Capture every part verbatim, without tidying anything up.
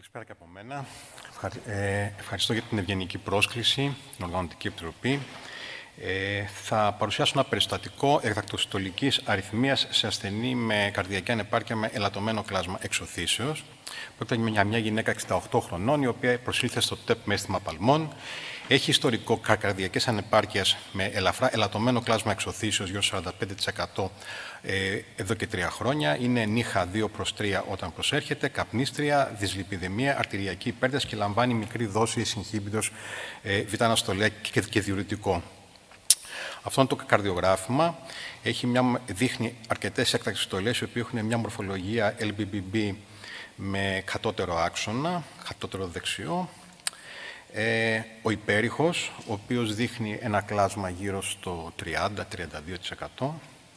Καλησπέρα και από μένα. Ε, ευχαριστώ για την ευγενική πρόσκληση, την Οργανωτική Επιτροπή. Ε, θα παρουσιάσω ένα περιστατικό εκτακτοστολικής αρρυθμίας σε ασθενή με καρδιακή ανεπάρκεια με ελαττωμένο κλάσμα εξωθήσεως. Πρόκειται για μια γυναίκα εξήντα οκτώ χρονών, η οποία προσήλθε στο ΤΕΠ με αίσθημα παλμών. Έχει ιστορικό καρδιακής ανεπάρκειας με ελαφρά ελαττωμένο κλάσμα εξωθήσεως γύρω στο σαράντα πέντε τοις εκατό ε, εδώ και τρία χρόνια. Είναι νύχα δύο προς τρία όταν προσέρχεται, καπνίστρια, δυσλιπιδεμία, αρτηριακή υπέρταση και λαμβάνει μικρή δόση συγχύμπητος ε, β-αναστολέα και, και διουρητικό. Αυτό είναι το καρδιογράφημα. Έχει μια, δείχνει αρκετές έκτακτες στολές, οι οποίες έχουν μια μορφολογία ελ μπι μπι μπι με κατώτερο άξονα, κατώτερο δεξιό. Ε, ο υπέρηχος, ο οποίος δείχνει ένα κλάσμα γύρω στο τριάντα με τριάντα δύο τοις εκατό.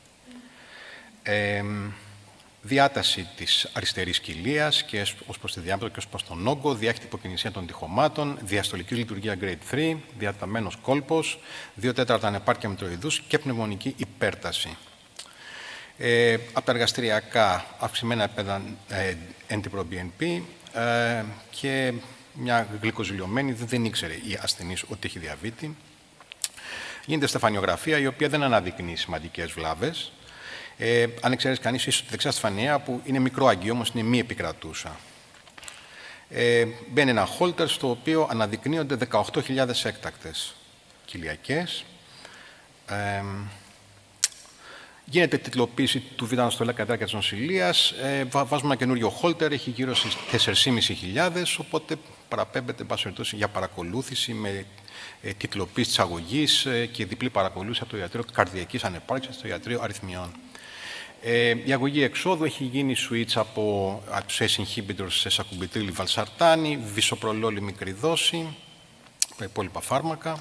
Ε, διάταση της αριστερής κοιλίας και ως προς τη διάμετρο και ως προς τον όγκο, διάχυτη υποκινησία των τοιχωμάτων, διαστολική λειτουργία grade τρία, διαταμένος κόλπος, δύο τέταρτα ανεπάρκεια μητροειδούς και πνευμονική υπέρταση. Ε, από τα εργαστηριακά, αυξημένα επίπεδα ε, εν τι προ μπι εν πι ε, και μια γλυκοζηλιωμένη, δεν ήξερε η ασθενής ότι έχει διαβήτη. Γίνεται στεφανιογραφία, η οποία δεν αναδεικνύει σημαντικές βλάβες. Ε, αν εξαιρέσει κανείς ίσως τη δεξιά στεφανία, που είναι μικρό αγγείο, όμως είναι μη επικρατούσα. Ε, μπαίνει ένα χόλτερ, στο οποίο αναδεικνύονται δεκαοκτώ χιλιάδες έκτακτες κοιλιακές. Ε, Γίνεται τιτλοποίηση του β-αναστολέα κατά τη διάρκεια της νοσηλείας. Ε, βάζουμε ένα καινούριο χόλτερ, έχει γύρω στις τέσσερις χιλιάδες πεντακόσιες, οπότε παραπέμπεται για παρακολούθηση με ε, τιτλοποίηση της αγωγής ε, και διπλή παρακολούθηση από το ιατρείο καρδιακής ανεπάρκειας στο ιατρείο αριθμιών. Ε, η αγωγή εξόδου έχει γίνει switch από abscess inhibitors σε σακουμπιτρίλη βαλσαρτάνη, βισοπρολόλη μικρή δόση, τα υπόλοιπα φάρμακα.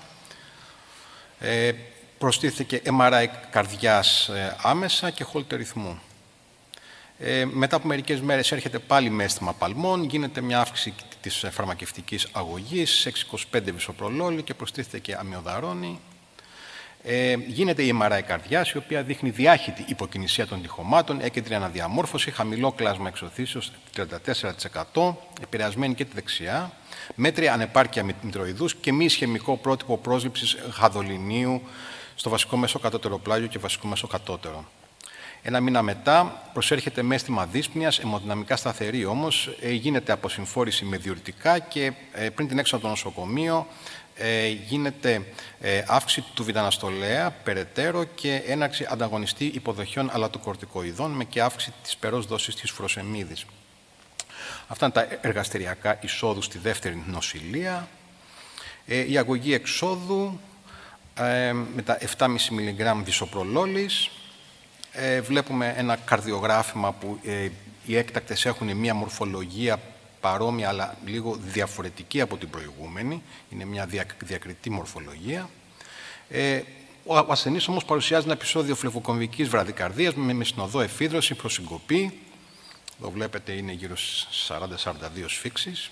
Ε, Προστίθεται εμ αρ άι καρδιάς ε, άμεσα και χόλτερ ρυθμού. Ε, μετά από μερικές μέρες έρχεται πάλι με αίσθημα παλμών, γίνεται μια αύξηση της φαρμακευτικής αγωγής σε έξι είκοσι πέντε βισοπρολόλη και προστίθεται και αμιοδαρόνη. Ε, γίνεται η εμ αρ άι καρδιάς, η οποία δείχνει διάχυτη υποκινησία των τοιχωμάτων, έκεντρη αναδιαμόρφωση, χαμηλό κλάσμα εξωθήσεως τριάντα τέσσερα τοις εκατό, επηρεασμένη και τη δεξιά, μέτρια ανεπάρκεια μητροειδούς και μη ισχυμικό πρότυπο πρόσληψης γαδολινίου στο βασικό μέσο κατώτερο πλάγιο και βασικό μέσο κατώτερο. Ένα μήνα μετά προσέρχεται με αίσθημα δύσπνοιας, αιμοδυναμικά σταθερή όμως, ε, γίνεται αποσυμφόρηση με διουρητικά και ε, πριν την έξοδο από το νοσοκομείο ε, γίνεται ε, αύξηση του β-αναστολέα περαιτέρω και έναρξη ανταγωνιστή υποδοχιών αλατοκορτικοειδών με και αύξηση της περός δόσης της φουροσεμίδης. Αυτά είναι τα εργαστηριακά εισόδου στη δεύτερη νοσηλεία. Ε, η αγωγή εξόδου ε, με τα επτά κόμμα πέντε μιλιγκράμμ δισοπρολόλης. Ε, βλέπουμε ένα καρδιογράφημα που ε, οι έκτακτες έχουν μια μορφολογία παρόμοια αλλά λίγο διαφορετική από την προηγούμενη. Είναι μια διακριτή μορφολογία. Ε, ο ασθενής όμως παρουσιάζει ένα επεισόδιο φλεβοκομβικής βραδικαρδίας με, με συνοδό εφίδρωση, προσυγκοπή. Εδώ βλέπετε είναι γύρω στις σαράντα με σαράντα δύο σφίξεις.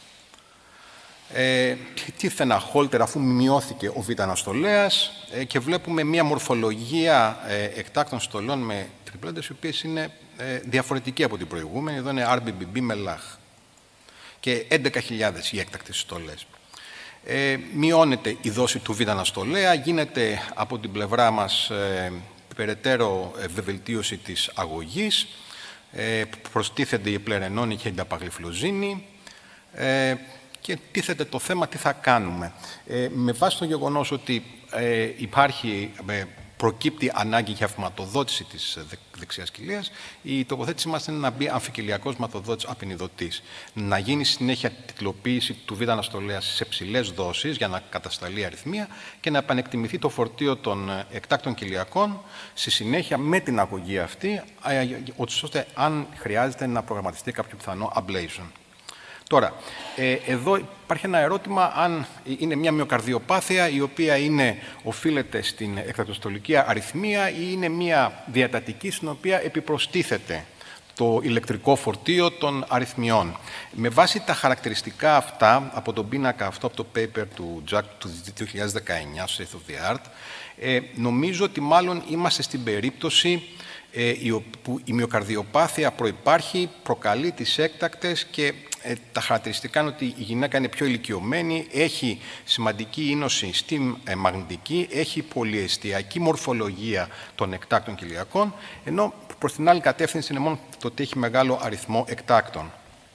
Ε, τίθε ένα χόλτερ αφού μειώθηκε ο β-αναστολέας ε, και βλέπουμε μια μορφολογία ε, εκτάκτων στολών με τριπλέντες, οι οποίες είναι ε, διαφορετική από την προηγούμενη. Εδώ είναι αρ μπι μπι μπι με λαχ και έντεκα χιλιάδες οι έκτακτες στολές. Ε, μειώνεται η δόση του β-αναστολέα, γίνεται από την πλευρά μας ε, περαιτέρω ε, βεβελτίωση της αγωγής, ε, προστίθενται η πλερενόνη και η νταπαγλυφλοζίνη, ε, και τίθεται το θέμα τι θα κάνουμε. Ε, με βάση το γεγονός ότι ε, υπάρχει, ε, προκύπτει ανάγκη για βηματοδότηση της δεξιάς κοιλίας, η τοποθέτησή μας είναι να μπει αμφικιλιακός βηματοδότης απεινιδωτής. Να γίνει συνέχεια τιτλοποίηση του β-αναστολέα σε ψηλές δόσεις για να κατασταλεί αριθμία και να επανεκτιμηθεί το φορτίο των εκτάκτων κοιλιακών στη συνέχεια με την αγωγή αυτή, ώστε αν χρειάζεται να προγραμματιστεί κάποιο πιθανό ablation. Τώρα, ε, εδώ υπάρχει ένα ερώτημα αν είναι μια μυοκαρδιοπάθεια η οποία είναι, οφείλεται στην εκτακτοστολική αρρυθμία ή είναι μια διατατική στην οποία επιπροστίθεται το ηλεκτρικό φορτίο των αρρυθμιών. Με βάση τα χαρακτηριστικά αυτά, από τον πίνακα αυτό, από το paper του Jack του δύο χιλιάδες δεκαεννιά, στο State of the Art, ε, νομίζω ότι μάλλον είμαστε στην περίπτωση που η μυοκαρδιοπάθεια προϋπάρχει, προκαλεί τις έκτακτες και τα χαρακτηριστικά είναι ότι η γυναίκα είναι πιο ηλικιωμένη, έχει σημαντική ίνωση στη μαγνητική, έχει πολυεστιακή μορφολογία των εκτάκτων κοιλιακών, ενώ προς την άλλη κατεύθυνση είναι μόνο το ότι έχει μεγάλο αριθμό εκτάκτων.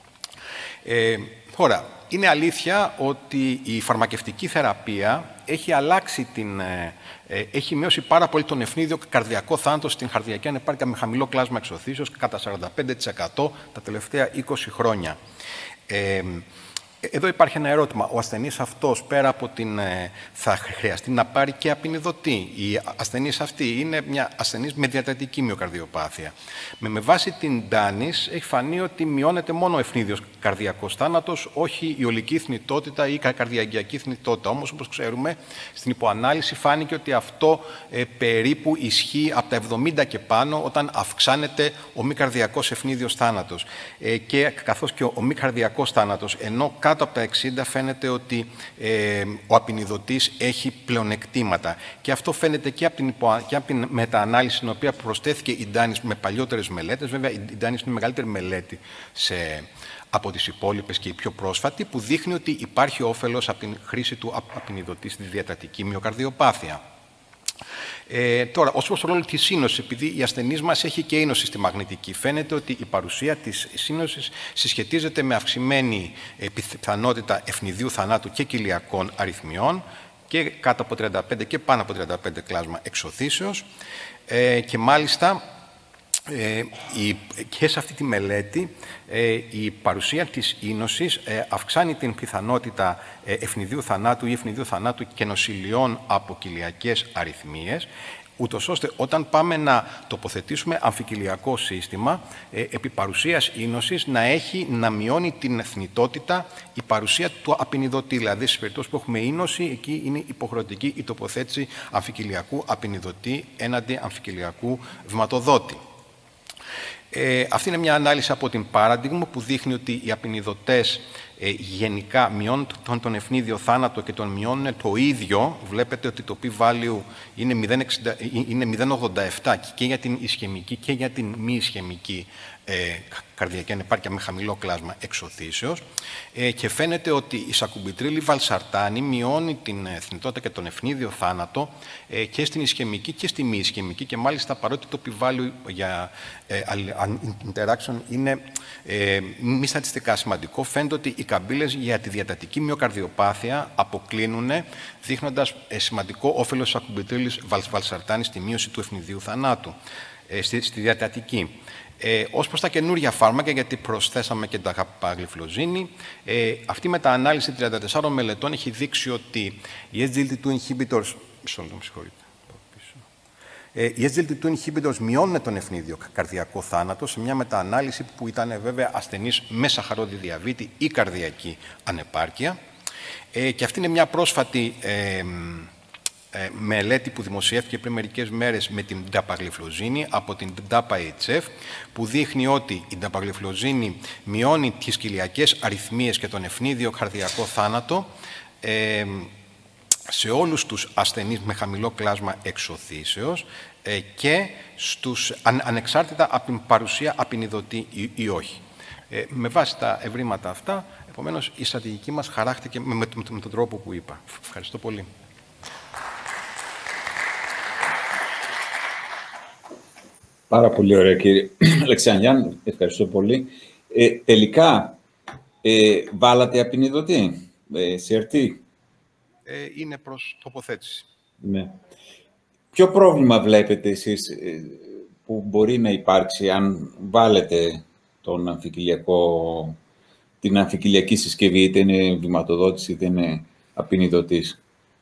Ε, τώρα, είναι αλήθεια ότι η φαρμακευτική θεραπεία έχει αλλάξει την... Ε, έχει μειώσει πάρα πολύ τον ευνίδιο καρδιακό θάνατο στην καρδιακή ανεπάρκεια με χαμηλό κλάσμα εξωθήσεως κατά σαράντα πέντε τοις εκατό τα τελευταία είκοσι χρόνια. Ε, Εδώ υπάρχει ένα ερώτημα. Ο ασθενής αυτός, πέρα από την... θα χρειαστεί να πάρει και απεινιδωτή. Η ασθενής αυτή είναι μια ασθενής με διατατική μυοκαρδιοπάθεια. Με, με βάση την Ντάνης έχει φανεί ότι μειώνεται μόνο ο ευνίδιος καρδιακός θάνατος, όχι η ολική θνητότητα ή η καρδιαγγειακή θνητότητα. Όμως, όπως ξέρουμε, στην υποανάλυση φάνηκε ότι αυτό ε, περίπου ισχύει από τα εβδομήντα και πάνω, όταν αυξάνεται ο μη καρδιακός ευνίδιος θάνατος. Ε, και καθώς και ο, ο μη καρδιακός θάνατος, ενώ κάτω από τα εξήντα φαίνεται ότι ε, ο απεινιδωτής έχει πλεονεκτήματα. Και αυτό φαίνεται και από την, υπο, και από την μεταανάλυση, στην οποία προσθέθηκε η Ντάνης με παλιότερες μελέτες. Βέβαια, η Ντάνης είναι η μεγαλύτερη μελέτη σε, από τις υπόλοιπες και η πιο πρόσφατη, που δείχνει ότι υπάρχει όφελος από την χρήση του απεινιδωτή στη διατατική μυοκαρδιοπάθεια. Ε, τώρα, ως προς το ρόλο της σύνοσης, επειδή η ασθενής μας έχει και ίνωση στη μαγνητική, φαίνεται ότι η παρουσία της σύνοσης συσχετίζεται με αυξημένη πιθανότητα ευνηδίου θανάτου και κοιλιακών αριθμιών και κάτω από τριάντα πέντε και πάνω από τριάντα πέντε κλάσμα εξωθήσεως. Ε, και μάλιστα, Ε, η, και σε αυτή τη μελέτη ε, η παρουσία της ίνωσης ε, αυξάνει την πιθανότητα ε, ευνηδίου θανάτου ή ευνηδίου θανάτου και νοσηλειών από κοιλιακές αριθμίες, ούτως ώστε όταν πάμε να τοποθετήσουμε αμφικυλιακό σύστημα, ε, επί παρουσίας ίνωσης να έχει, να μειώνει την θνητότητα η παρουσία του απεινιδωτή. Δηλαδή, στις περιπτώσεις που έχουμε ίνωση, εκεί είναι υποχρεωτική η τοποθέτηση αμφικυλιακού απεινιδωτή έναντι αμφικυλιακού βηματοδότη. Ε, αυτή είναι μια ανάλυση από την Paradigm που δείχνει ότι οι απεινιδωτές ε, γενικά μειώνουν τον, τον ευνίδιο θάνατο και τον μειώνουν το ίδιο. Βλέπετε ότι το p-value είναι μηδέν κόμμα ογδόντα επτά και για την ισχαιμική και για την μη ισχαιμική ε, καρδιακή ανεπάρκεια με χαμηλό κλάσμα εξωθήσεως. Ε, και φαίνεται ότι η σακουμπιτρίλη βαλσαρτάνη μειώνει την θνητότητα και τον ευνίδιο θάνατο ε, και στην ισχαιμική και στη μη ισχαιμική, και μάλιστα παρότι το p-value για ε, interaction είναι ε, μη στατιστικά σημαντικό, φαίνεται ότι οι καμπύλες για τη διατατική μυοκαρδιοπάθεια αποκλίνουν, δείχνοντας ε, σημαντικό όφελος της σακουμπιτρίλης βαλσαρτάνη στη μείωση του ευνηδίου θανάτου ε, στη, στη διατατική. Ε, ως προς τα καινούργια φάρμακα, γιατί προσθέσαμε και τα νταπαγλυφλοζίνη, ε, αυτή η μεταανάλυση τριάντα τεσσάρων μελετών έχει δείξει ότι οι ες τζι ελ τι δύο inhibitors, ε, οι ες τζι ελ τι δύο inhibitors μειώνουν τον ευνίδιο καρδιακό θάνατο σε μια μεταανάλυση που ήταν βέβαια ασθενής με σαχαρόδι διαβήτη ή καρδιακή ανεπάρκεια. Ε, και αυτή είναι μια πρόσφατη ε, Ε, μελέτη που δημοσιεύτηκε πριν μερικές μέρες με την νταπαγλυφλοζίνη από την ντάπα έιτς εφ, που δείχνει ότι η νταπαγλυφλοζίνη μειώνει τις κοιλιακές αριθμίες και τον ευνίδιο καρδιακό θάνατο ε, σε όλους τους ασθενείς με χαμηλό κλάσμα εξωθήσεως ε, και στους, αν, ανεξάρτητα από την παρουσία απεινιδωτή ή, ή όχι. Ε, με βάση τα ευρήματα αυτά, επομένως, η στρατηγική μας χαράχτηκε με, με, με, με τον τρόπο που είπα. Ευχαριστώ πολύ. Πάρα πολύ ωραία, κύριε Αλεξανδριάν. Ευχαριστώ πολύ. Ε, τελικά, ε, βάλατε απεινιδωτή, ε, σι αρ τι. Ε, είναι προς τοποθέτηση. Ναι. Ποιο πρόβλημα βλέπετε εσείς ε, που μπορεί να υπάρξει αν βάλετε τον αμφικυλιακό, την αμφικυλιακή συσκευή, είτε είναι βηματοδότηση, είτε είναι απεινιδωτής?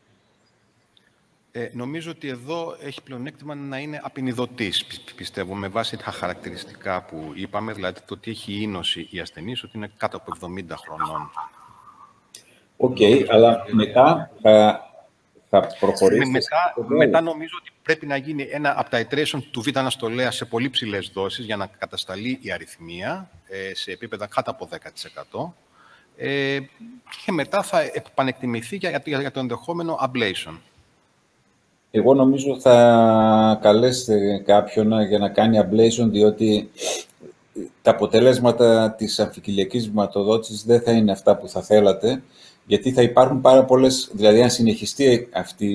Ε, νομίζω ότι εδώ έχει πλεονέκτημα να είναι απεινιδωτής, πιστεύω, με βάση τα χαρακτηριστικά που είπαμε, δηλαδή το ότι έχει ίνωση η ασθενής, ότι είναι κάτω από εβδομήντα χρονών. Οκ, okay, αλλά μετά θα, θα προχωρήσει. Μετά, μετά νομίζω ότι πρέπει να γίνει ένα από τα iteration του β-αναστολέα σε πολύ ψηλές δόσεις για να κατασταλεί η αριθμία ε, σε επίπεδα κάτω από δέκα τοις εκατό ε, και μετά θα επανεκτιμηθεί για, για, για το ενδεχόμενο ablation. Εγώ νομίζω θα καλέσετε κάποιον για να κάνει ablation, διότι τα αποτελέσματα της αμφικυλιακής βηματοδότησης δεν θα είναι αυτά που θα θέλατε, γιατί θα υπάρχουν πάρα πολλές, δηλαδή αν συνεχιστεί αυτή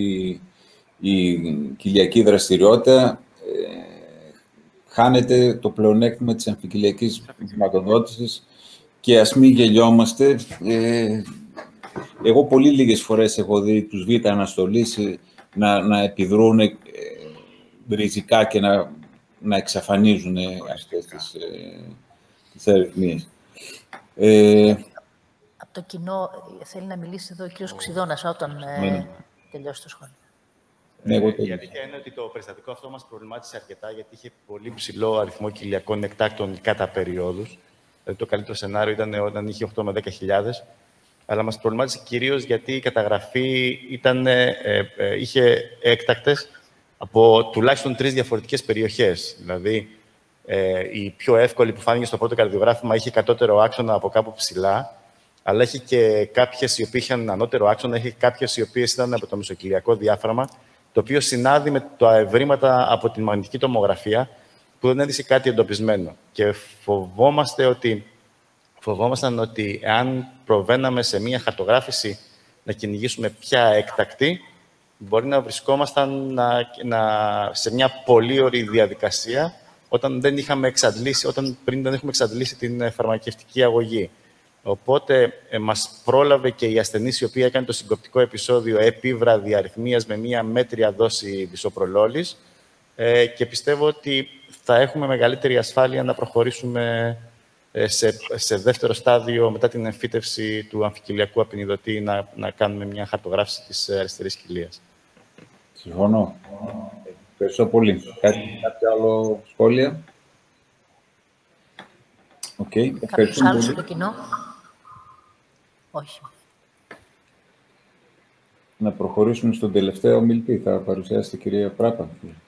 η κοιλιακή δραστηριότητα, ε, χάνεται το πλεονέκτημα της αμφικυλιακής βηματοδότησης και ας μην γελιόμαστε. Ε, εγώ πολύ λίγες φορές έχω δει τους β' αναστολής να, να επιδρούν ε, ριζικά και να, να εξαφανίζουν αυτές τις, ε, τις αρρυθμίες. Ε, Από το κοινό θέλει να μιλήσει εδώ ο κύριος Ξιδώνας όταν ναι. ε, τελειώσει το σχόλιο. Ναι, εγώ η αλήθεια είναι ότι το περιστατικό αυτό μας προβλημάτισε αρκετά, γιατί είχε πολύ ψηλό αριθμό κοιλιακών εκτάκτων κατά περιόδους. Δηλαδή, το καλύτερο σενάριο ήταν όταν είχε οκτώ με δέκα χιλιάδες. Αλλά μας προβλημάτισε κυρίως γιατί η καταγραφή ήταν, ε, ε, είχε έκτακτες από τουλάχιστον τρεις διαφορετικές περιοχές. Δηλαδή, ε, η πιο εύκολη που φάνηκε στο πρώτο καρδιογράφημα είχε κατώτερο άξονα από κάπου ψηλά, αλλά έχει και κάποιες οι οποίες είχαν ανώτερο άξονα, έχει κάποιες οι οποίες ήταν από το μεσοκυλιακό διάφραγμα, το οποίο συνάδει με τα ευρήματα από την μαγνητική τομογραφία, που δεν έδειξε κάτι εντοπισμένο. Και φοβόμαστε ότι, φοβόμασταν ότι αν προβαίναμε σε μία χαρτογράφηση να κυνηγήσουμε ποια έκτακτη, μπορεί να βρισκόμασταν να, να, σε μια πολύ ωραία διαδικασία, όταν, δεν είχαμε εξαντλήσει, όταν πριν δεν έχουμε εξαντλήσει την φαρμακευτική αγωγή. Οπότε, ε, μας πρόλαβε και η ασθενής η οποία έκανε το συγκοπτικό επεισόδιο επίβραδη αριθμίας με μία μέτρια δόση βυσοπρολόλης ε, και πιστεύω ότι θα έχουμε μεγαλύτερη ασφάλεια να προχωρήσουμε ε, σε, σε δεύτερο στάδιο μετά την εμφύτευση του αμφικυλιακού απεινιδωτή να, να κάνουμε μια χαρτογράφηση της αριστερής κοιλίας. Συμφωνώ. Ευχαριστώ πολύ. Κάτι, κάποιο άλλο σχόλια? Okay. Κάποιος άλλος στο κοινό? Όχι. Να προχωρήσουμε στον τελευταίο ομιλητή. Θα παρουσιάσει η κυρία Πράπα.